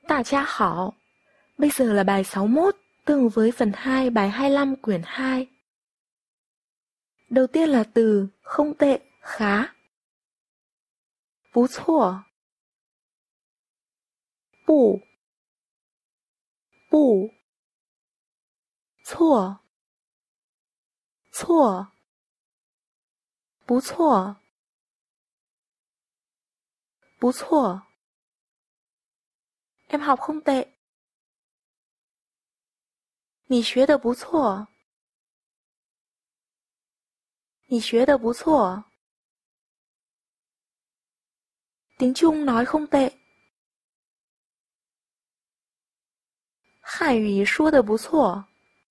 Tạ cha hảo. Bây giờ là bài 61, tương với phần 2 bài 25 quyển 2. Đầu tiên là từ không tệ, khá. Bú错, bù, bù,错,错, bú错, bú错. Em học không tệ. 你学得不错。你学得不错。Tiếng Trung nói không tệ. 汉语说得不错。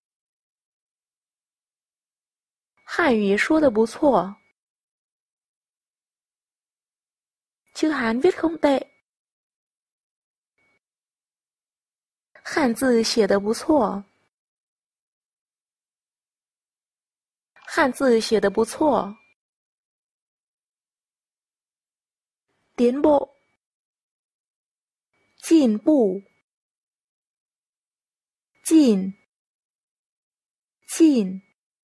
汉语说得不错。Chữ Hán viết không tệ. 汉字写得不错。汉字写得不错。tiến bộ, 进步，进，进，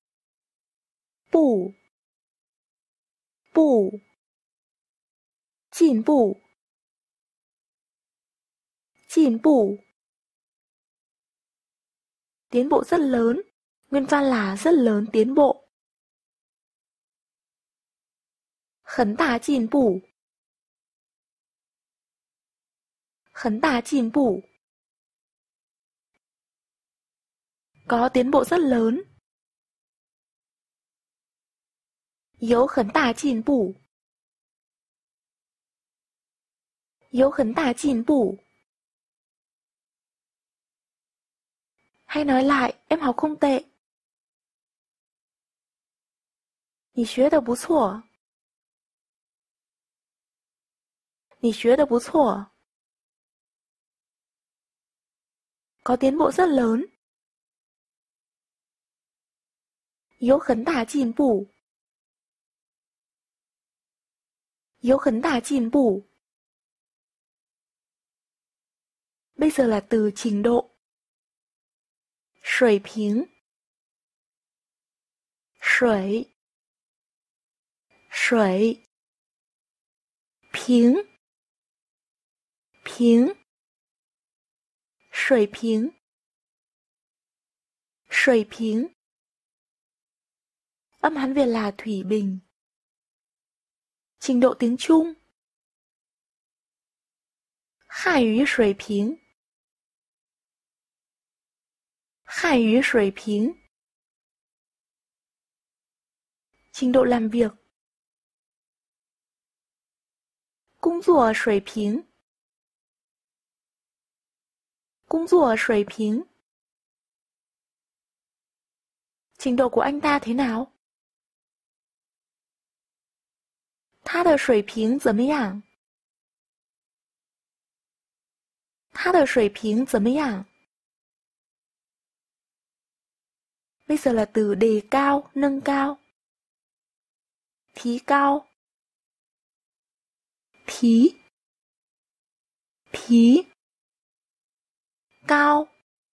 步，步，进步，进步. Tiến bộ rất lớn. Nguyên văn là rất lớn tiến bộ. 很大进步。很大进步。Có tiến bộ rất lớn. 有很大进步。有很大进步。Hay nói lại, em học không tệ. 你学得不错。你学得不错。Có tiến bộ rất lớn. 有很大进步。有很大进步。Bây giờ là từ trình độ. 水平。水。水。平。平。水平。水平. Âm Hán Việt là thủy bình. Trình độ tiếng Trung. 汉语水平。汉语水平. Trình độ làm việc. 工作水平。工作水平. Trình độ của anh ta thế nào? 他的水平怎么样？他的水平怎么样？ Bây giờ là từ đề cao, nâng cao. Thí cao. Thí. Thí. Cao.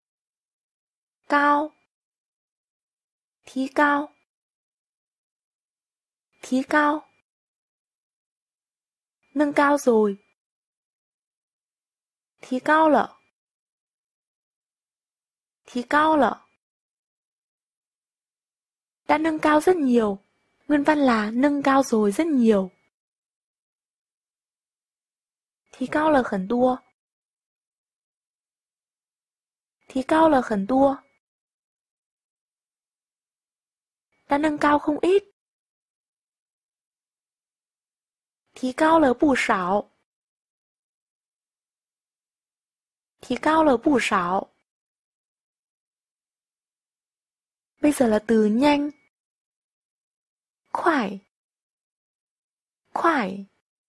Cao. Thí cao. Thí cao. Nâng cao rồi. Thí cao了. Thí cao了. Đã nâng cao rất nhiều. Nguyên văn là nâng cao rồi rất nhiều. Thí cao là 很多. Thí cao là 很多. Đã nâng cao không ít. Thí cao là 不少. Thí cao là 不少. Bây giờ là từ nhanh. Khoải. Khoải.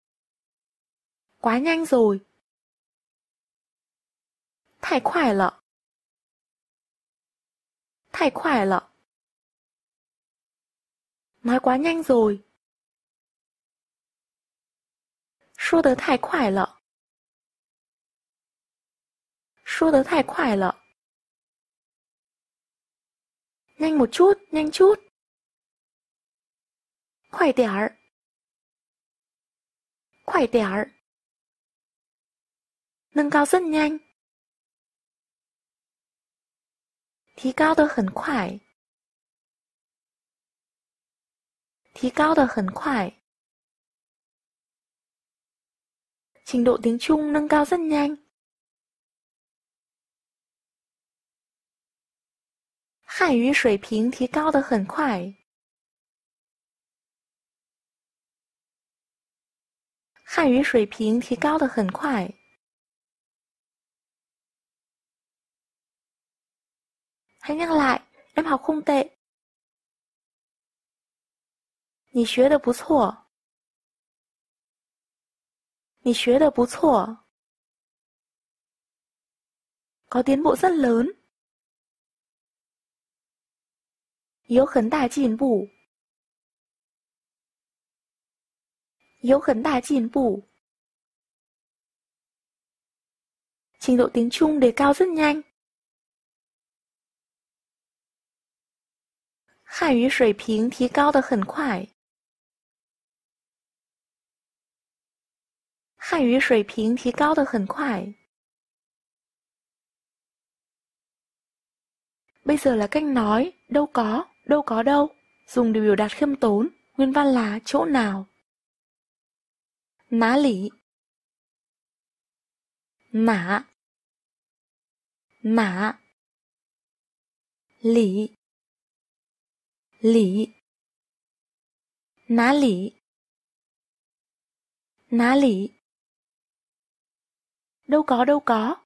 Quá nhanh rồi.太快了.太快了. Nói quá nhanh rồi. 说得太快了. 说得太快了. Nhanh một chút, nhanh chút. 快点儿. 快点儿. Nâng cao rất nhanh. 提高得很快. 提高得很快. Trình độ tiếng Trung nâng cao rất nhanh. 汉语水平提高得很快. 汉语水平提高得很快. Hãy nhắc lại, em học không tệ. 你学得不错. 你学得不错. Có tiến bộ rất lớn. 有很大进步. 有很大进步. Trình độ tiếng Trung đề cao rất nhanh. 汉语水平提高得很快. 汉语水平提高得很快. Bây giờ là cách nói đâu có đâu, dùng để biểu đạt khiêm tốn, nguyên văn là chỗ nào. 哪里 哪 哪 里 里 哪里 哪里 đâu có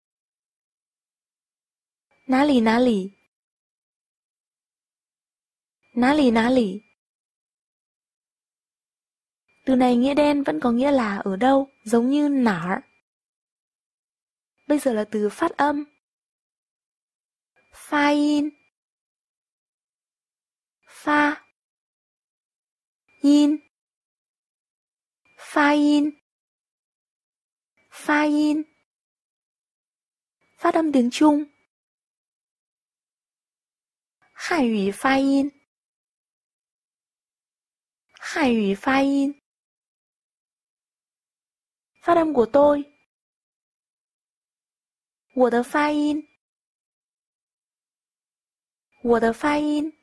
哪里哪里 哪里哪里 Từ này nghĩa đen vẫn có nghĩa là ở đâu, giống như nả. Bây giờ là từ phát âm. Pha in. Pha. In. Pha in. Pha in. Phát âm tiếng Trung. Hàn ngữ pha in. Hàn ngữ pha in. Phát âm của tôi. 我的发音. 我的发音.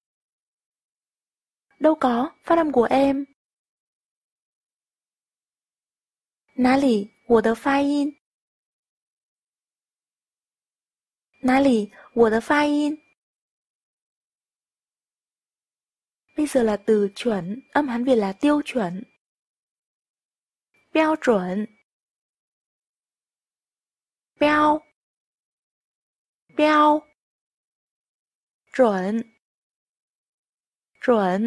Đâu có, phát âm của em. 哪里，我的发音. 哪里，我的发音. Bây giờ là từ chuẩn, âm Hán Việt là tiêu chuẩn. 标准 标 标 chuẩn 准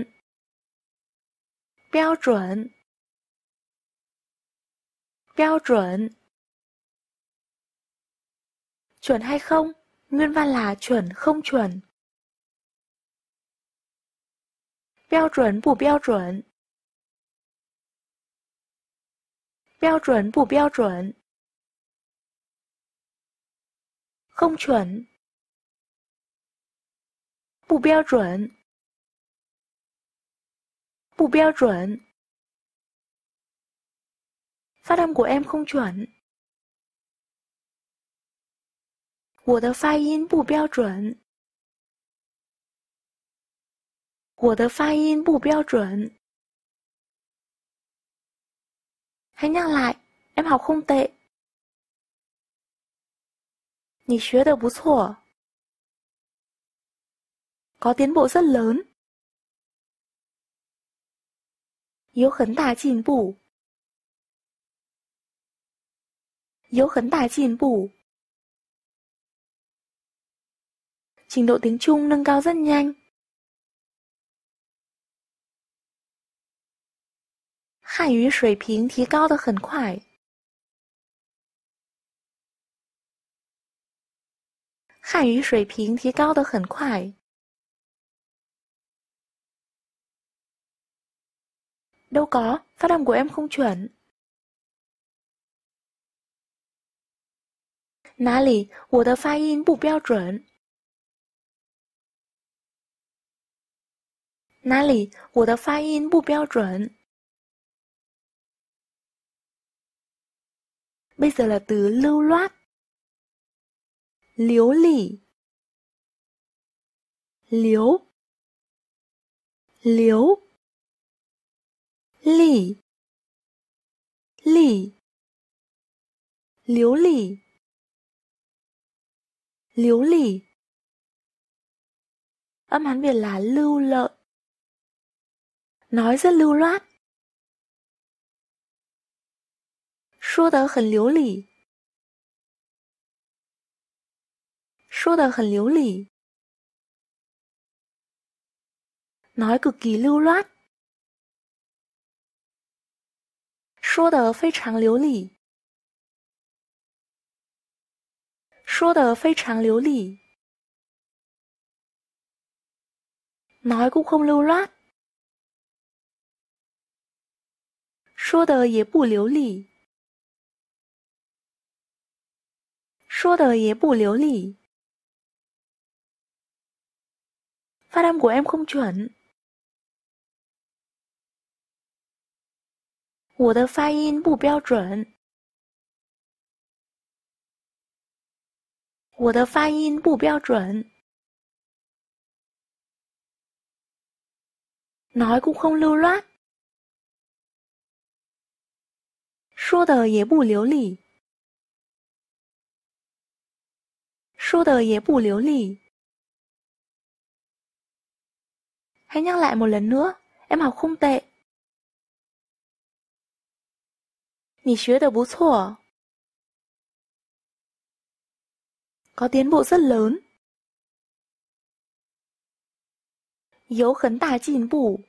标准 标准 chuẩn hay không, nguyên văn là chuẩn không chuẩn. 标准不标准 标准不标准 không chuẩn 不标准 不标准 Phát âm của em không chuẩn. 我的发音不标准. 我的发音不标准. Hãy nhắc lại, em học không tệ. 你学得不错. Có tiến bộ rất lớn. 有很大进步. 有很大进步. Trình độ tiếng Trung nâng cao rất nhanh. 汉语水平提高得很快. 汉语水平提高得很快. Đâu có, phát âm của em không chuẩn. 哪里？我的发音不标准。哪里？我的发音不标准。Bây giờ là từ lưu loát. Liếu lỉ. Liếu. Liếu. Lỉ. Lỉ. Liếu lỉ. Liếu lỉ. Âm Hán Việt là lưu lợi. Nói rất lưu loát. 说得很流利。说得很流利。Nói cực kỳ lưu loát. 说得非常流利。说得非常流利。Nói cũng không lưu loát. 说得也不流利。说得也不流利。Phát âm của em không chuẩn. 我的发音不标准。我的发音不标准。Nói cũng không lưu loát. 说得也不流利。说得也不流利。Hãy nhắc lại một lần nữa, em học không tệ. 你学得不错。có tiến bộ rất lớn. 有很大进步。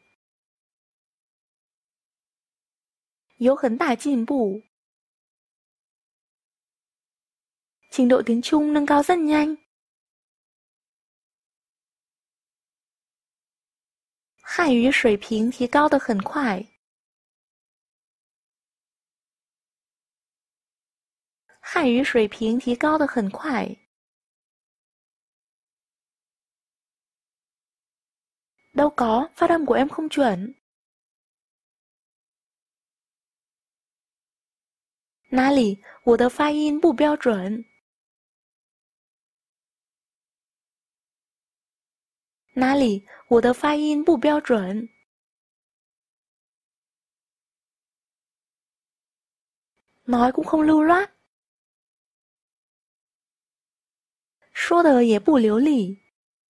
有很大进步。trình độ tiếng Trung nâng cao rất nhanh. 汉语水平提高得很快。汉语水平提高得很快。Đâu có, phát âm của em không chuẩn. 哪里？我的发音不标准。哪里？我的发音不标准。Nói cũng không lưu loát. 说得也不流利。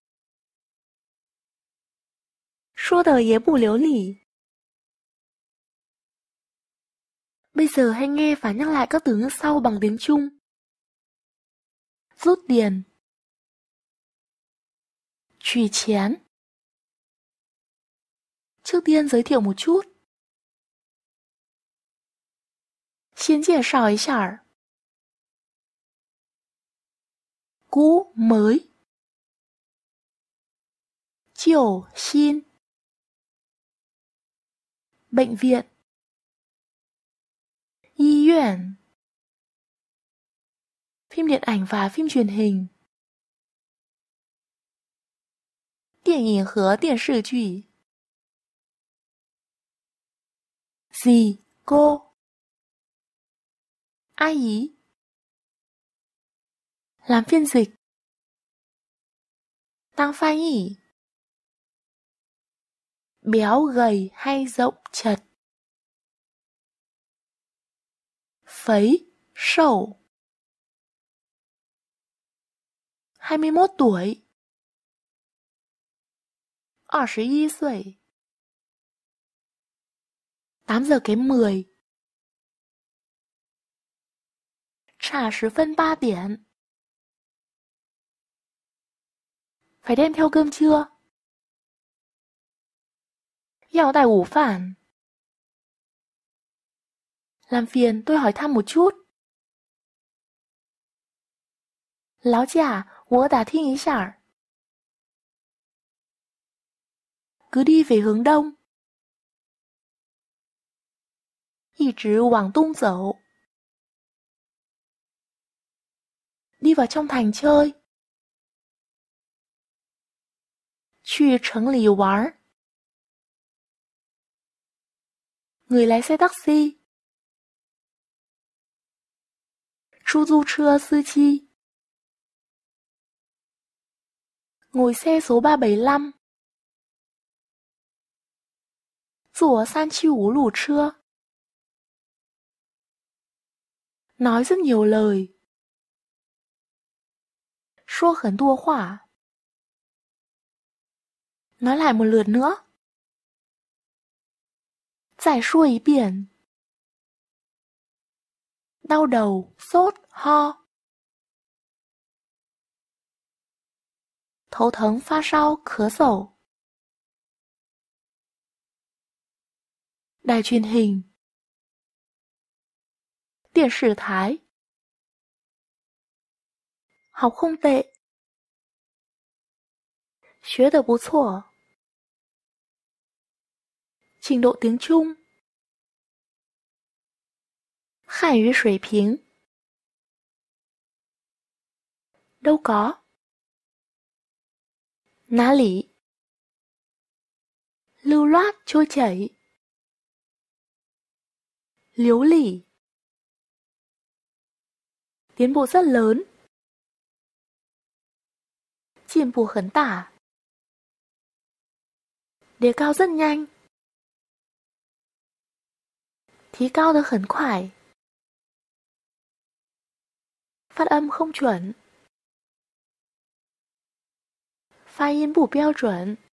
说得也不流利。Bây giờ hãy nghe và nhắc lại các từ ngữ sau bằng tiếng Trung. Rút tiền. 取钱. Trước tiên giới thiệu một chút. 先介绍一下. Cũ, mới. 旧, xin. Bệnh viện. Y viện. Phim điện ảnh và phim truyền hình. 电影和电视剧. Dì, cô. 阿姨. Làm phiên dịch. Tăng phan y. Béo gầy hay rộng chật. Phấy, sâu. 21 tuổi. 21 岁. 8 giờ kém 10. Trà 10 phân 3 điểm. Phải đem theo cơm trưa. 要带午饭. Làm phiền tôi hỏi thăm một chút. 劳驾，我打听一下. Cứ đi về hướng đông. 一直往东走. đi vào trong thành chơi. 去城里玩。 Người lái xe taxi. 出租车司机. Ngồi xe số 375. 坐375路车. Nói rất nhiều lời. 说很多话. Nói lại một lượt nữa. 再说一遍. Đau đầu, sốt, ho. 头疼、发烧、咳嗽. Đài truyền hình. 电视台. Học không tệ. 学得不错. trình độ tiếng Trung. 汉语水平. Đâu có. 哪里. Lưu loát, trôi chảy. 流利. Tiến bộ rất lớn. 进步很大. Đề cao rất nhanh. 提高得很快. Phát âm không chuẩn. 发音不标准.